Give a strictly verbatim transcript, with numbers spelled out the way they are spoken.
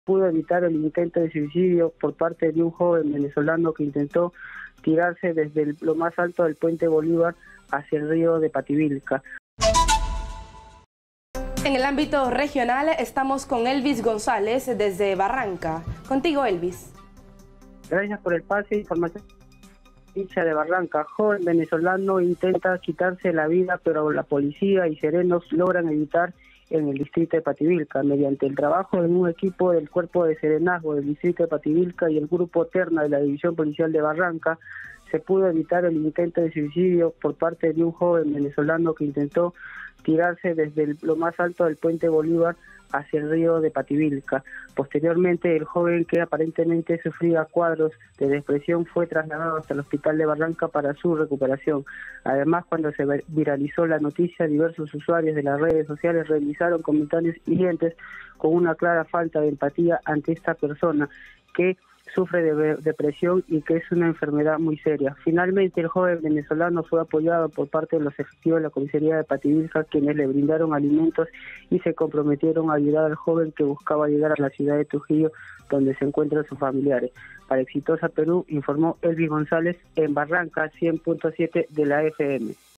pudo evitar el intento de suicidio por parte de un joven venezolano que intentó tirarse desde el, lo más alto del puente Bolívar hacia el río de Pativilca. En el ámbito regional estamos con Elvis González desde Barranca. Contigo, Elvis. Gracias por el pase. Información de Barranca. Joven venezolano intenta quitarse la vida, pero la policía y serenos logran evitar en el distrito de Pativilca. Mediante el trabajo en un equipo del Cuerpo de Serenazgo del distrito de Pativilca y el Grupo Terna de la División Policial de Barranca, se pudo evitar el intento de suicidio por parte de un joven venezolano que intentó tirarse desde el, lo más alto del puente Bolívar hacia el río de Pativilca. Posteriormente, el joven, que aparentemente sufría cuadros de depresión, fue trasladado hasta el hospital de Barranca para su recuperación. Además, cuando se viralizó la noticia, diversos usuarios de las redes sociales realizaron comentarios hirientes con una clara falta de empatía ante esta persona que sufre de depresión y que es una enfermedad muy seria. Finalmente, el joven venezolano fue apoyado por parte de los efectivos de la comisaría de Pativilca, quienes le brindaron alimentos y se comprometieron a ayudar al joven que buscaba llegar a la ciudad de Trujillo, donde se encuentran sus familiares. Para Exitosa Perú, informó Elvis González en Barranca, cien punto siete de la F M.